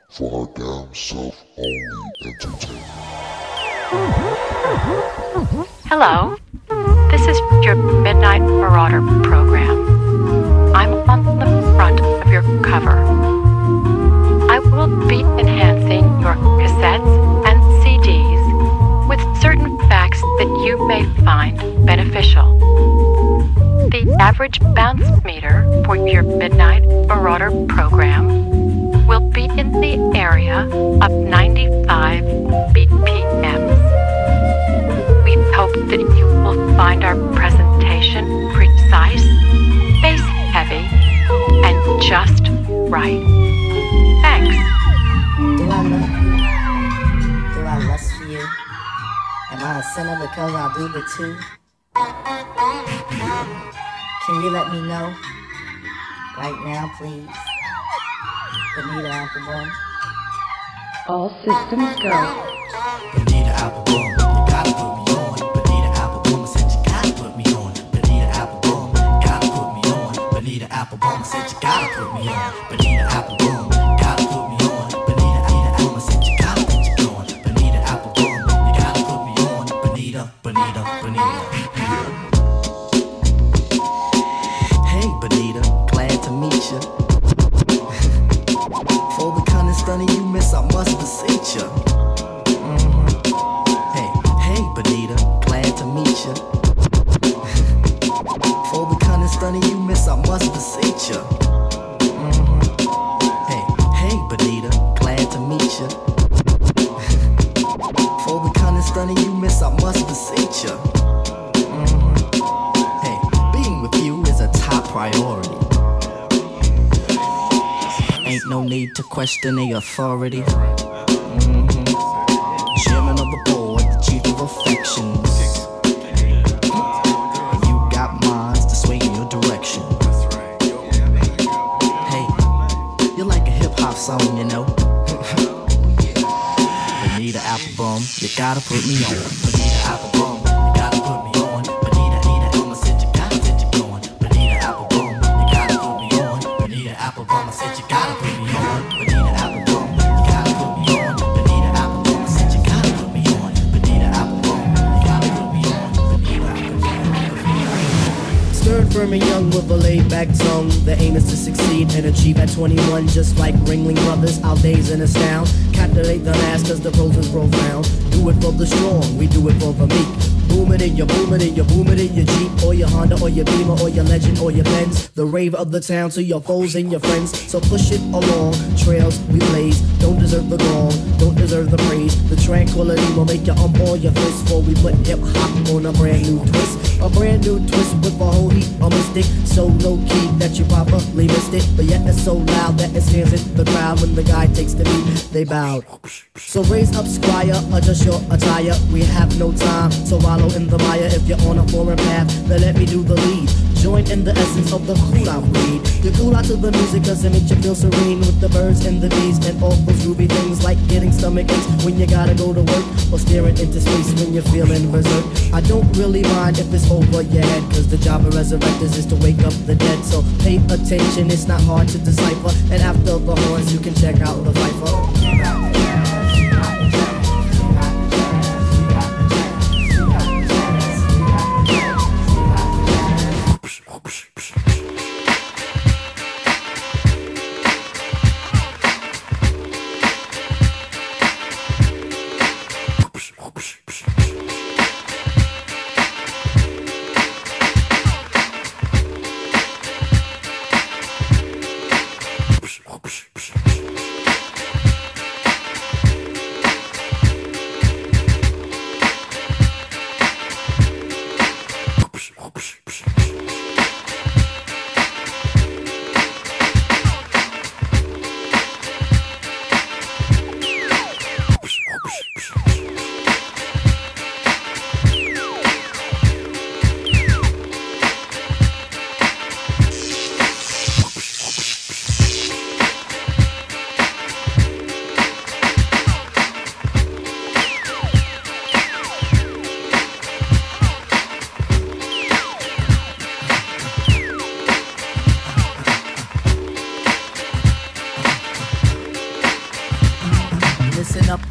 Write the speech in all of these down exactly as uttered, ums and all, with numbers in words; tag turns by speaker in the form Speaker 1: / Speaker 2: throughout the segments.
Speaker 1: for her damn self only entertainment.
Speaker 2: Hello, this is your Midnight Marauder program. I'm on the front of your cover. I will be enhancing your cassettes and C Ds with certain facts that you may find beneficial. The average bounce meter for your Midnight Marauder program will be in the area of ninety-five B P M. We hope that you will find our presentation precise, bass-heavy, and just right. Thanks.
Speaker 3: Do I love you? Do I lust for you? Am I a sinner because I do the two? Can you let me know? Right now, please. Bonita Applebum.
Speaker 2: All systems go.
Speaker 4: Bonita Applebum, you gotta put me on. Bonita Applebum, I said you gotta put me on. Bonita Applebum, gotta put me on. Bonita Applebum, I said you gotta put me on. Bonita Applebum, gotta put me on. Bonita Applebum, I said you gotta put me on. Bonita Applebum, you gotta put me on. Bonita, Bonita, Bonita. Hey Bonita, glad to meet you. For the kind of stunning you miss, I must beseech you. Mm-hmm. Hey, hey, Bonita, glad to meet you. For the kind of stunning you miss, I must beseech you. Mm-hmm. Hey, hey, Bonita, glad to meet you. For the kind of stunning you miss, I must beseech you. Mm-hmm. Hey, being with you is a top priority. Ain't no need to question the authority. Mm-hmm. Chairman of the board, the chief of affections. And you got minds to sway in your direction. Hey, you're like a hip-hop song, you know. Bonita Applebum, you gotta put me on. Bonita Applebum, you gotta put me on. Bonita, Bonita, I'ma said you gotta get you going. Bonita Applebum, you gotta put me on. Bonita Applebum, I said you gotta put me on. Bonita Applebum, you gotta put me on. Bonita Applebum, I said you gotta put me on. Bonita Applebum, you gotta put me on. Bonita.
Speaker 5: Stern, firm, and young with a laid-back tongue. The aim is to succeed and achieve at twenty-one. Just like Ringling Brothers, our days in astound. Calculate the last cause the pros is profound. Do it for the strong, we do it for the meek. Boom it in your boom it in your boom it in your Jeep or your Honda or your Beamer or your Legend or your Benz. The rave of the town to your foes and your friends. So push it along, trails we blaze. Don't deserve the gong, don't deserve the praise. The tranquility will make you ump all your fists before we put hip hop on a brand new twist. A brand new twist with a whole heap of mystic. So low key that you probably missed it, but yet it's so loud that it stands in the crowd. When the guy takes the beat, they bowed. So raise up, squire, adjust your attire. We have no time, so wallow in the mire. If you're on a foreign path, then let me do the lead. Join in the essence of the cool out breed. You cool out to the music cause it makes you feel serene. With the birds and the bees and all those groovy things. Like getting stomach aches when you gotta go to work, or staring into space when you're feeling berserk. I don't really mind if it's over your head, cause the job of resurrectors is to wake up the dead. So pay attention, it's not hard to decipher. And after the horns you can check out the Viper.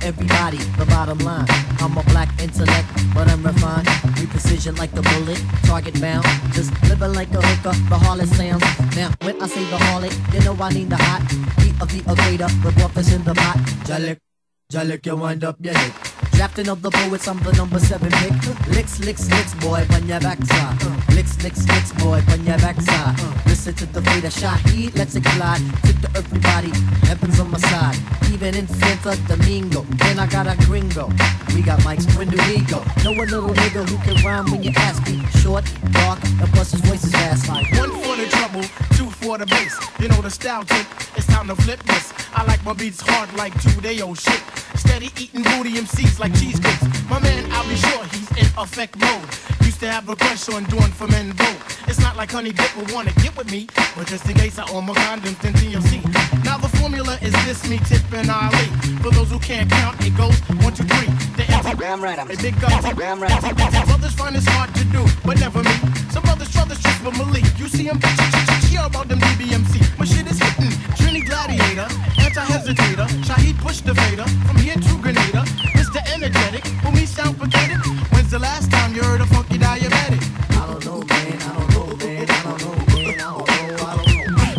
Speaker 5: everybody, the bottom line. I'm a black intellect, but I'm refined. We precision like the bullet, target bound. Just living like a hooker, the harlot sounds. Now, when I say the harlot, you know I need the hot beat of the equator, the broth that's in the pot. Jalik, Jalik, you wind up your neck. Drafting of the poets, I'm the number seven pick. Licks, licks, licks, boy, on your backside. Licks, licks, licks, boy, on your backside. Listen to the fader, Shaheed, let's it glide. Tip to everybody, heaven's on my side. Even in Santo Domingo, then I got a gringo. We got mics, when do we go? Know a little nigga who can rhyme when you ask me. Short, dark, and plus his voice is fast like
Speaker 6: one for the trouble, two for the bass. You know the style tip, it's time to flip this. I like my beats hard like two-day old shit. Steady eating booty M Cs like cheesecakes. My man, I'll be sure he's in effect mode. Used to have a crush on doing for men vote. It's not like Honey Dip would wanna get with me, but just in case I own my condoms, then T L C. Now the formula is this, me, Tip, and Ali. For those who can't count, it goes one, two, three. The
Speaker 3: Damn right, I'm
Speaker 6: a big guns.
Speaker 3: Damn right.
Speaker 6: Brothers find it's hard to do, but never me. Some brothers try this trick with Malik. You see him, hear about them D B M C. My shit is hitting. Trini Gladiator, anti-hesitator. Shaheed push the fader. From here to Grenada. Mister Energetic, who me sound pathetic. When's the last time you heard a funky diabetic?
Speaker 5: I don't know, man, I don't know, man, I don't know, man, I don't know, I don't know.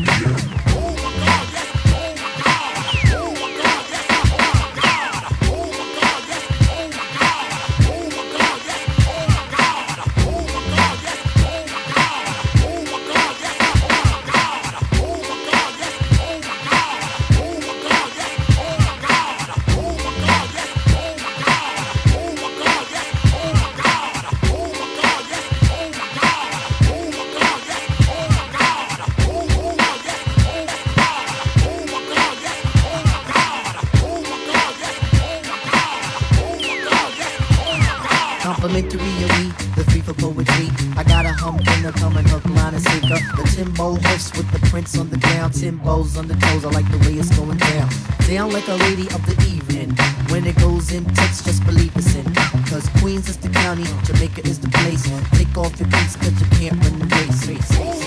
Speaker 5: Complimentary of me, the three for poetry. I got a hump in the coming hook, line and sinker. The Timbo hoofs with the prints on the ground. Timbo's on the toes, I like the way it's going down. Down like a lady of the evening. When it goes in text, just believe it's in. Cause Queens is the county, Jamaica is the place. Take off your boots cause you can't run the race. race, race.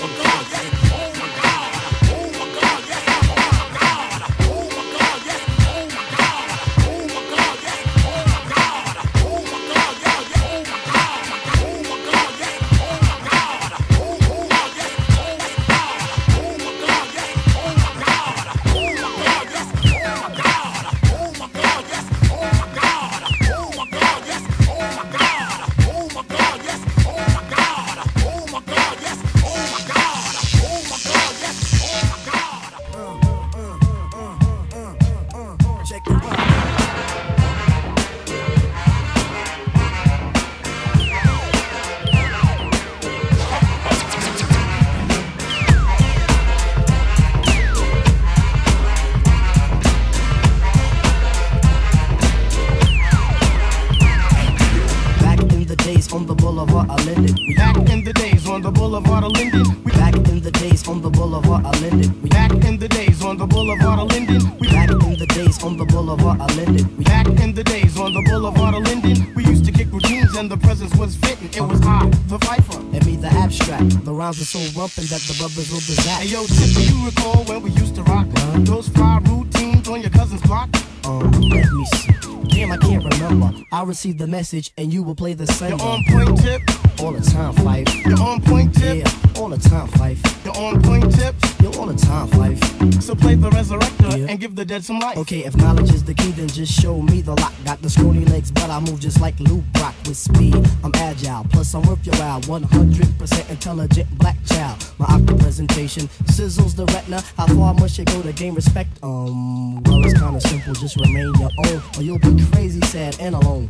Speaker 5: On the boulevard of Linden.
Speaker 6: We back in the days on the boulevard of Linden.
Speaker 5: We back in the days on the boulevard of Linden.
Speaker 6: We back in the days on the boulevard of Linden.
Speaker 5: We back in the days on the boulevard of Linden.
Speaker 6: We back in the days on the boulevard of Linden. We used to kick routines and the presence was fitting. It was I, the Viper,
Speaker 5: and me, the abstract. The rhymes were so rumpin' that the brothers will bizarre.
Speaker 6: Hey yo, Tip, do you recall when we used to rock uh, those fly routines on your cousin's block?
Speaker 5: Um, let me see. Damn, I can't remember. I'll receive the message and you will play the same.
Speaker 6: You're on point, Tip.
Speaker 5: All the time, Fife.
Speaker 6: You're on point, Tip.
Speaker 5: Yeah, all the time, Fife.
Speaker 6: You're on point, Tip.
Speaker 5: You're all the time, Fife.
Speaker 6: So play the resurrector
Speaker 5: yeah.
Speaker 6: and give the dead some life.
Speaker 5: Okay, if knowledge is the key, then just show me the lock. Got the scrawny legs, but I move just like Lou Brock with speed. I'm agile, plus I'm worth your while. one hundred percent intelligent black child. My octa presentation sizzles the retina. How far must you go to gain respect? Um, well, it's kinda simple. Just remain your own, or you'll be crazy, sad, and alone.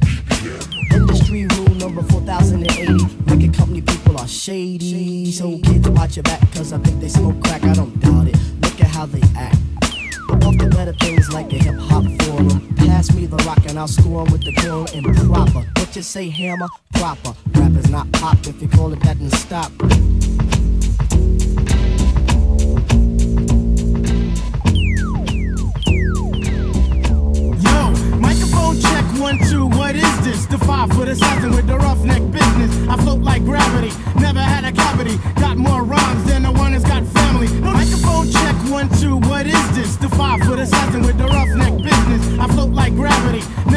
Speaker 5: Industry rule number four thousand eighty. Record company people are shady. So kids, watch your back, cause I think they smoke crack. I don't doubt it. Look at how they act. But off the better things like a hip hop forum. Pass me the rock and I'll score 'em with the girl and proper. What you say, hammer? Proper. Rap is not pop. If you call it that, then stop.
Speaker 6: Check one, two, what is this? The five foot assassin with the roughneck business. I float like gravity, never had a cavity. Got more rhymes than the one that's got family. Microphone check one, two, what is this? The five foot assassin with the roughneck business. I float like gravity,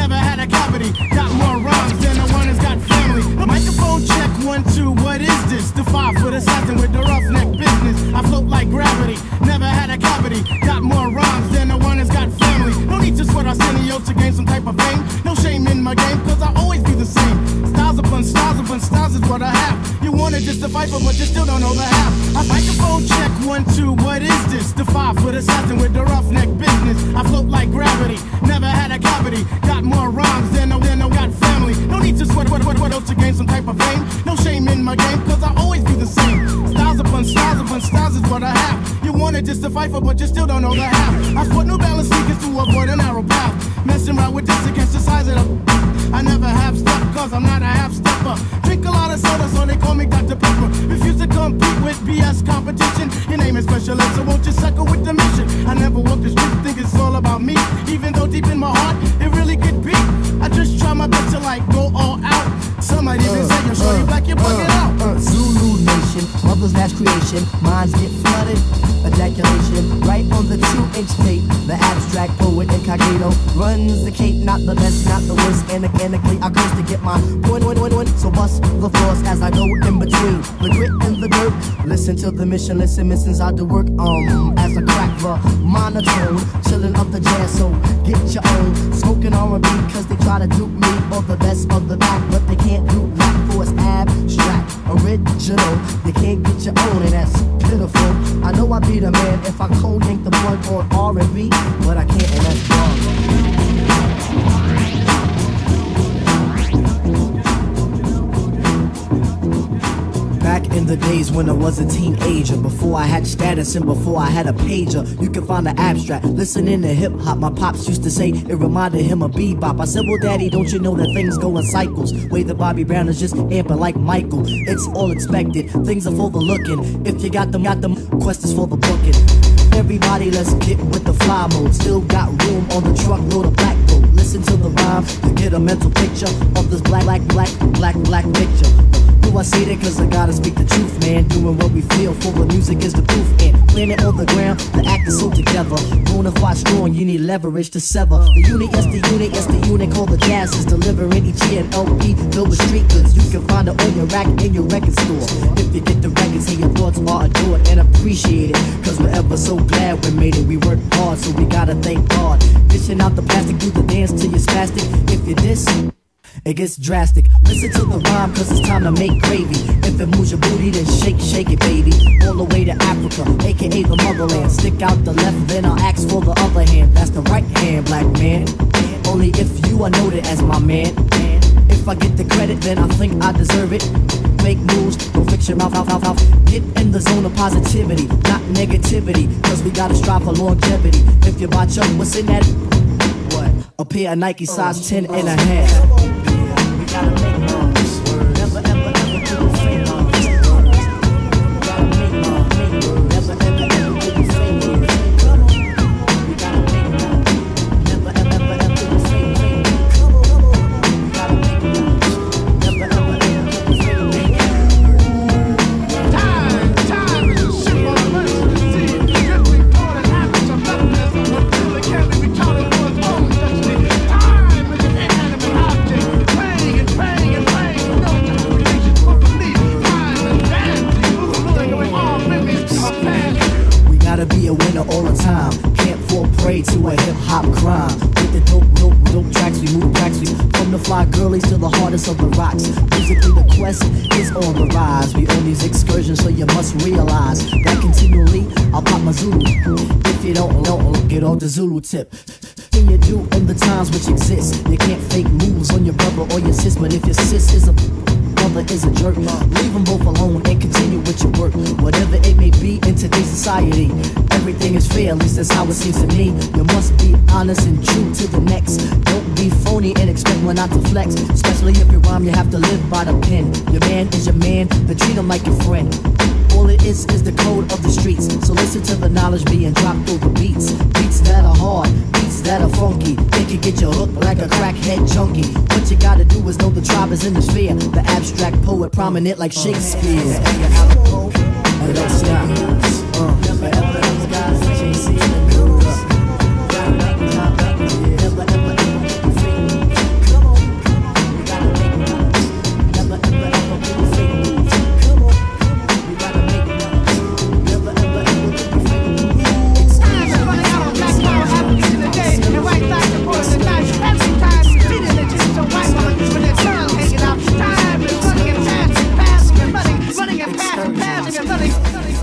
Speaker 6: a cavity. Got more rhymes than the one that's got family. No need to sweat Arsenio to gain some type of fame. No shame in my game, cause I always be the same. Styles upon styles upon styles is what I have. You wanna just to fight for, but you still don't know the half. I microphone check one, two, what is this? The five foot assassin with the roughneck business. I float like gravity, never had a cavity. Got more rhymes than no, than no got family. No need to sweat, what, what, what else to gain some type of fame. No shame in my game, cause I always be the same. Styles upon styles upon styles is what I have. You wanna just to fight for, but you still don't know the half. I sport New Balance sneakers to avoid a narrow path. Messing around with this against the size of the. I never have step, cause I'm not a half stepper. Drink a lot of soda, so they call me Doctor Pepper. Refuse to compete with B S competition. Your name is Special Ed, so won't you suckle with the mission? I never walk the street, think it's all about me. Even though deep in my heart, it really could be. I just try my best to like go all out. Some might even uh, say you're shorty uh, black, you're bugging uh, out. Uh, Zulu Nation, mother's mass creation. Minds get flooded, ejaculation. Right on the two-inch tape, the abstract poet incognito runs the cape, not the best, not the worst. Organically, I curse to get my point, point, point, point. So bust the floors as I go in between the grit and the dirt. Listen to the mission, listen, missions I do work um as a crack the monotone, chilling up the jazz. So get your own smoking R and B, cause they try to dupe me or the best of the back, but they can't do rap for it's abstract, original. They can't get your own, and that's pitiful. I know I be the man if I cold yank the blunt on R and B, but I can't, and that's wrong. Back in the days when I was a teenager, before I had status and before I had a pager, you can find the abstract. Listening to hip hop, my pops used to say it reminded him of bebop. I said, well, daddy, don't you know that things go in cycles? Way that Bobby Brown is just amping like Michael. It's all expected, things are for the looking. If you got them, got them, quest is for the booking. Everybody, let's get with the fly mode. Still got room on the truckload of black gold. Listen to the rhyme to get a mental picture of this black, black, black, black, black picture. Do I say that cause I gotta speak the truth, man? Doing what we feel for the music is the proof. And planet on the ground, the act is so together. Bonafide strong, you need leverage to sever. The unit, yes the unit, yes the unit called the jazz is delivering each year an L P filled with street goods. You can find it on your rack in your record store. If you get the records here, your thoughts are adored and appreciated. Cause we're ever so glad we made it. We worked hard, so we gotta thank God. Dishing out the plastic, do the dance till you're spastic. If you diss, it gets drastic. Listen to the rhyme cause it's time to make gravy. If it moves your booty then shake, shake it baby. All the way to Africa, aka the motherland. Stick out the left then I'll ask for the other hand. That's the right hand, black man. Only if you are noted as my man. If I get the credit then I think I deserve it. Make moves, don't fix your mouth, mouth, mouth, mouth. Get in the zone of positivity, not negativity. Cause we gotta strive for longevity. If you buy Chuck, what's in that? What? A pair of Nike size ten and a half. Gotta make moves. Never ever ever do the fake moves. Gotta make moves. Never ever ever do the fake moves. We gotta make moves. Never ever ever ever do the fake moves. We gotta make moves. Never ever ever do the fake moves. Time, time is a symbol of mercy. If we taught it habits of leftism, until it can't be taught it was own destiny. Time is an inanimate object. We gotta be a winner all the time. Can't fall prey to a hip-hop crime. With the dope, dope, dope tracks, we move tracks. We from the fly girlies to the hardest of the rocks. Musically the quest is on the rise. We on these excursions so you must realize that continually I'll pop my Zulu. If you don't know, get off the Zulu tip. Can you do in the times which exist? You can't fake moves on your brother or your sis. But if your sis is a brother is a jerk, leave them both alone and continue with your work. Whatever it may be in today's society, everything is fair, at least that's how it seems to me. You must be honest and true to the next. Don't be phony and expect one not to flex. Especially if you rhyme, you have to live by the pen. Your man is your man, but treat him like your friend. All it is is the code of the streets. So listen to the knowledge being dropped over beats. Beats that are hard, beats that are funky. They can get you hooked like a crackhead junkie. What you gotta do is know the tribe is in the sphere. The abstract poet prominent like Shakespeare. And don't stop. Uh, forever those guys that you see in the news. Never ever ever be fake. Come on, we gotta make moves. Never ever ever be fake. Come on, we gotta make moves. Never ever ever be fake. Sonny.